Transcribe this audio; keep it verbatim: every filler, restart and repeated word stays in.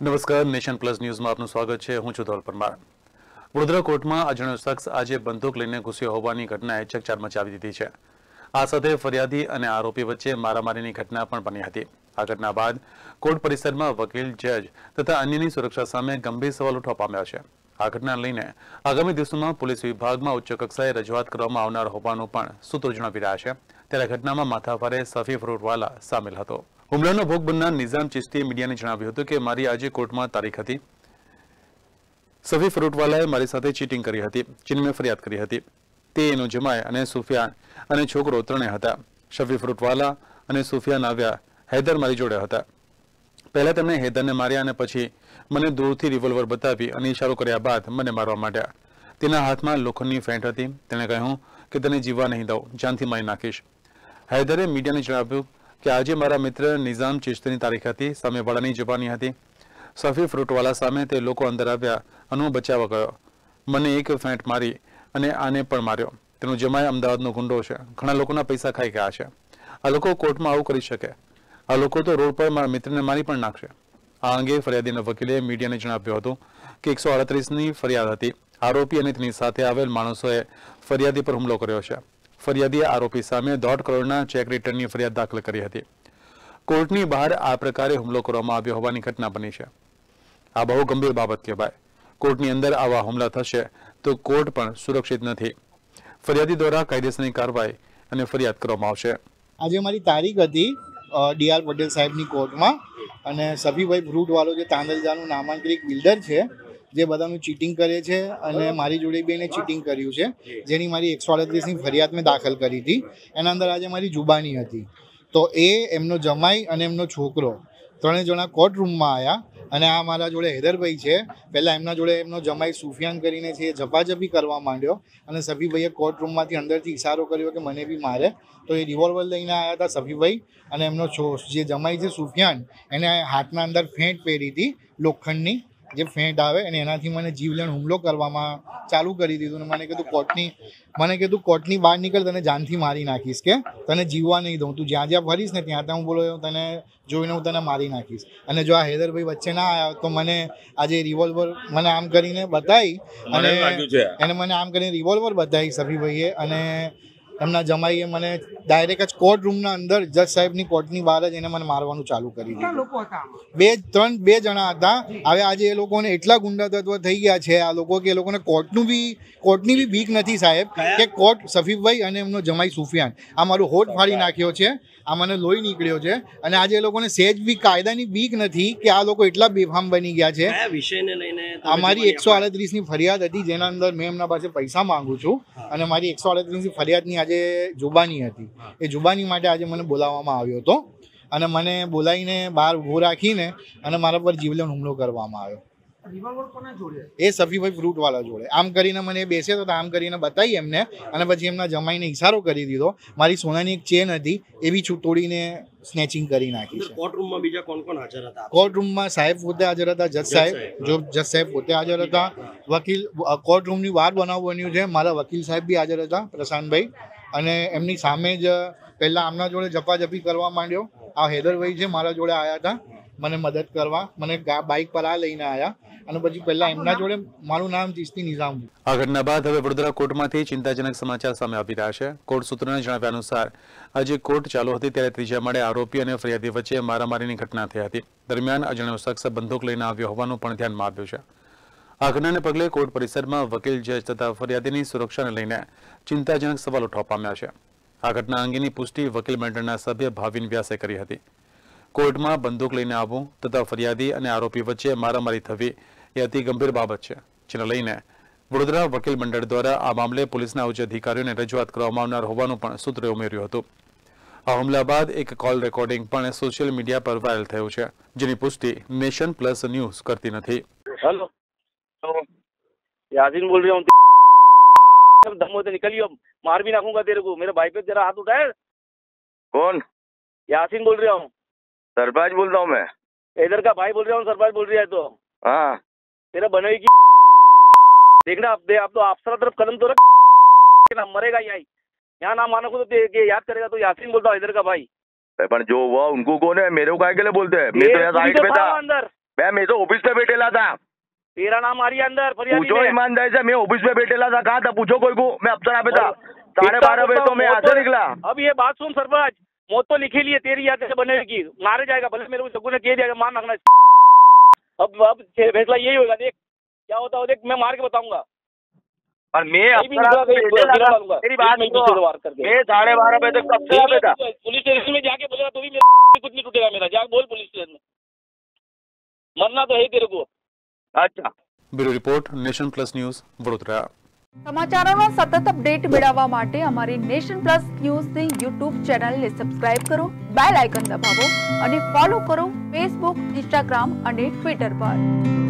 નમસ્કાર, nation plus ન્યૂઝમાં આપનું સ્વાગત છે. હું છું ધોલ પરમાર. વડોદરા કોર્ટમાં અજાણ્યો શખ્સ આજે બંદૂક લઈને ઘૂસ્યો હોવાની ઘટનાએ ચકચાર મચાવી દીધી છે. આ સાથે ફરિયાદી અને આરોપી વચ્ચે મારામારીની ઘટના પણ બની હતી. આ ઘટના બાદ કોર્ટ પરિસરમાં વકીલ, જજ તથા અન્યની સુરક્ષા સામે ગંભીર સવાલ ઉઠવા પામ્યા છે. આ ઘટનાને લઈને આગામી દિવસોમાં પોલીસ વિભાગમાં ઉચ્ચ કક્ષાએ રજૂઆત કરવામાં આવનાર હોવાનું પણ સૂત્રો જણાવી રહ્યા છે. ત્યારે ઘટનામાં માથાભારે સફી ફ્રૂટવાલા સામેલ હતો. હુમલાનો ભોગ બનનાર નિઝામ ચિશ્તીએ મીડિયાને જણાવ્યું હતું કે મારી આજે કોર્ટમાં તારીખ હતી. સફી ફ્રૂટવાલાએ મારી સાથે ચીટિંગ કરી હતી, જેની મેં ફરિયાદ કરી હતી. તે એનો જમાય અને સુફિયાન અને છોકરો ત્રણેય હતા. શફી ફ્રૂટવાલા અને સુફિયાન આવ્યા. હૈદર મારી જોડે હતા. પહેલા તેમણે હૈદરને માર્યા અને પછી મને દૂરથી રિવોલ્વર બતાવી અને ઇશારો કર્યા બાદ મને મારવા માંડ્યા. તેના હાથમાં લોખંડની ફેંટ હતી. તેણે કહ્યું કે તને જીવવા નહીં દઉં, જાનથી મારી નાખીશ. હૈદરે મીડિયાને જણાવ્યું કે આજે મારા મિત્ર નિઝામ ચિશ્તીની તારીખ હતી. સામેવાળાની જબાની હતી. સફી ફ્રૂટવાલા સામે તે લોકો અંદર આવ્યા અને હું બચાવવા ગયો. મને એક ફેંટ મારી અને આને પણ માર્યો. તેનો જમાય અમદાવાદનો ગુંડો છે. ઘણા લોકોના પૈસા ખાઈ ગયા છે. આ લોકો કોર્ટમાં આવું કરી શકે. આ લોકો તો રોડ પર મારા મિત્રને મારી પણ નાખશે. આ અંગે ફરિયાદીના વકીલે મીડિયાને જણાવ્યું હતું કે એકસો અડત્રીસની ફરિયાદ હતી. આરોપી અને તેની સાથે આવેલ માણસોએ ફરિયાદી પર હુમલો કર્યો છે. ફરિયાદીએ આરોપી સામે દોઢ કરોડના ચેક રિટર્નની ફરિયાદ દાખલ કરી હતી. કોર્ટની બહાર આ પ્રકારે હુમલો કરવામાં આવ્યો હોવાની ઘટના બની છે. આ બહુ ગંભીર બાબત કહેવાય. કોર્ટની અંદર આવા હુમલા થશે તો કોર્ટ પણ સુરક્ષિત નથી. ફરિયાદી દ્વારા કાયદેસરની કાર્યવાહી અને ફરિયાદ કરવામાં આવશે. આજે મારી તારીખ હતી ડી આર પટેલ સાહેબની કોર્ટમાં અને સફીભાઈ ફ્રૂટવાલો જે તાંદલજાનું નામાંકિત બિલ્ડર છે, જે બધાનું ચીટિંગ કરે છે અને મારી જોડે બેને ચીટિંગ કર્યું છે, જેની મારી એકસો અડત્રીસની ફરિયાદ મેં દાખલ કરી હતી. એના અંદર આજે મારી જુબાની હતી. તો એ એમનો જમાઈ અને એમનો છોકરો ત્રણેય જણા કોર્ટ રૂમમાં આવ્યા અને આ મારા જોડે હૈદરભાઈ છે. પહેલાં એમના જોડે એમનો જમાઈ સુફિયાન કરીને છે, એ ઝપાઝપી કરવા માંડ્યો અને સફીભાઈએ કોર્ટ રૂમમાંથી અંદરથી ઇશારો કર્યો કે મને બી મારે. તો એ રિવોલ્વર લઈને આવ્યા હતા સફીભાઈ અને એમનો છો જે જમાઈ છે સુફિયાન, એને હાથના અંદર ફેંટ પહેરી હતી, લોખંડની જે ફેંટ આવે અને એનાથી મને જીવલેણ હુમલો કરવામાં ચાલુ કરી દીધું. અને મને કીધું કોર્ટની મને કીધું કોર્ટની બહાર નીકળ, તને જાનથી મારી નાખીશ, કે તને જીવવા નહીં દઉં, તું જ્યાં જ્યાં ફરીશ ને ત્યાં ત્યાં હું બોલો તને જોઈને હું તને મારી નાખીશ. અને જો આ હૈદરભાઈ વચ્ચે ના આવ્યા તો મને આજે રિવોલ્વર મને આમ કરીને બતાવી અને એને મને આમ કરીને રિવોલ્વર બતાવી સફીભાઈએ અને એમના જમાઈએ મને ડાયરેક્ટ જ કોર્ટ રૂમના અંદર જજ સાહેબની કોર્ટની બહાર જ એને મને મારવાનું ચાલુ કરી દીધું. બે ત્રણ બે જણા હતા. હવે આજે એ લોકોને એટલા ગુંડા તત્વ થઈ ગયા છે આ લોકો કે એ લોકોને કોર્ટનું બી કોર્ટની બી બીક નથી સાહેબ, કે કોર્ટ સફીભાઈ અને એમનો જમાઈ સુફિયાન આ મારું હોઠ ફાડી નાખ્યો છે, આ મને લોહી નીકળ્યો છે. અને આજે એ લોકોને સહેજ બી કાયદાની બીક નથી કે આ લોકો એટલા બેફામ બની ગયા છે. વિષયને લઈને અમારી એકસો અડત્રીસની ફરિયાદ હતી, જેના અંદર મેં એમના પાસે પૈસા માંગુ છું અને મારી એકસો અડત્રીસની ફરિયાદની આજે જુબાની હતી. એ જુબાની માટે આજે મને બોલાવવામાં આવ્યો હતો અને મને બોલાવીને બહાર ઊભો રાખીને અને મારા પર જીવલેણ હુમલો કરવામાં આવ્યો. એ સફીભાઈ ફ્રૂટવાલા જોડે આમ કરીને મને બેસે તો આમ કરીને બતાવી એમને અને પછી એમના જમાઈને ઇશારો કરી દીધો. મારી સોનાની એક ચેન હતી એ બી તોડીને સ્નેચિંગ કરી નાખી છે. કોર્ટ રૂમમાં બીજા કોણ કોણ હાજર હતા? કોર્ટ રૂમમાં સાહેબ પોતે હાજર હતા, જજ સાહેબ જો જજ સાહેબ પોતે હાજર હતા. વકીલ કોર્ટ રૂમની બહાર બનાવ બન્યું છે, મારા વકીલ સાહેબ બી હાજર હતા, પ્રશાંતભાઈ. અને એમની સામે જ પહેલાં આમના જોડે ઝપાઝપી કરવા માંડ્યો. આ હૈદરભાઈ છે મારા જોડે આવ્યા હતા મને મદદ કરવા, મને બાઇક પર આ લઈને આવ્યા અને પછી પહેલા એમના જોડે મારું નામ ચિશ્તી નિઝામ. આ ઘટના બાદ હવે વડોદરા કોર્ટમાંથી ચિંતાજનક સમાચાર સામે આવી રહ્યા છે. કોર્ટ સૂત્રોના જણાવ્યા અનુસાર આજે કોર્ટ ચાલુ હતી ત્યારે ત્રીજા માળે આરોપી અને ફરિયાદી વચ્ચે મારામારીની ઘટના થઈ હતી. દરમિયાન અજાણ્યો શખ્સ બંદૂક લઈને આવ્યો હોવાનું પણ ધ્યાનમાં આવ્યું છે. આ ઘટનાને પગલે કોર્ટ પરિસરમાં વકીલ, જજ તથા ફરિયાદીની સુરક્ષાને લઈને ચિંતાજનક સવાલ ઉઠવા પામ્યા છે. આ ઘટના અંગેની પુષ્ટિ વકીલ મંડળના સભ્ય ભાવિન વ્યાસે કરી હતી. કોર્ટમાં બંદૂક લઈને આવવું તથા ફરિયાદી અને આરોપી વચ્ચે મારામારી થવી એ અતિ ગંભીર બાબત છે, જેને લઈને વડોદરા વકીલ મંડળ દ્વારા આ મામલે પોલીસના ઉચ્ચ અધિકારીઓને રજૂઆત કરવામાં આવનાર હોવાનું પણ સૂત્રોએ ઉમેર્યું હતું. આ હુમલા બાદ એક કોલ રેકોર્ડિંગ પણ સોશિયલ મીડિયા પર વાયરલ થયું છે, જેની પુષ્ટિ નેશન પ્લસ ન્યૂઝ કરતી નથી. हेलो तो यासीन बोल रहा हूँ, दम होते निकलियो, मार भी नाखूंगा तेरे को. मेरे भाई पे तेरा हाथ उठाया. कौन? यासीन बोल रहा हूँ. सरबाज बोल रहा हूँ मैं. इधर का भाई बोल रहा हूँ, सरबाज बोल रहा है तो हाँ तेरा बनेगी की देखना. आप दे आप तो अफसर तरफ कदम तो रख, मरेगा यही. यहाँ ना मानो को तो याद करेगा. तो यासीन बोलता हूँ इधर का भाई. पर जो हुआ उनको कौन है? मेरे को काय के लिए बोलते हैं? मैं तो यहाँ साइड पे था. अंदर બે मैं तो ऑफिस पे बैठेला था। तेरा नाम आ रही है अंदर फरियादी पूछो में। ईमानदारी से, मैं ऑफिस पे बैठेला था। कहाँ था पूछो कोई को। मैं अफसर पे था। साढ़े इतना बारह बजे बोलता तो मैं हूँ, यहाँ मौत से तो- निकला। अब ये बात सुन सरपंच, मौत तो लिखी ली है तेरी याद से बनेगी, मारे जाएगा भले मेरे को जग्गू ने कह दिया मार नाखना। अब अब फैसला यही होगा, देख क्या होता है, देख मैं मार के बताऊंगा। और मैं कहीं भी अफसर निकला, पे कहीं बैठेला गिरा था। डालूंगा। मेरी एक बात मिनट सुनो। पीछे से वार करके। मैं साढ़े बारह बजे तक अफसर पे था। पुलिस स्टेशन में जाके बोलेगा तो भी मेरा कुछ नहीं टूटेगा मेरा। जा बोल पुलिस स्टेशन में, मरना तो है तेरे को। अच्छा। Bureau report Nation Plus News Vadodara. સમાચારોનો સતત અપડેટ મેળવવા માટે અમારી નેશન પ્લસ ન્યૂઝની યુટ્યુબ ચેનલને સબસ્ક્રાઇબ કરો, બેલ આઇકન દબાવો અને ફોલો કરો ફેસબુક, ઇન્સ્ટાગ્રામ અને ટ્વિટર પર।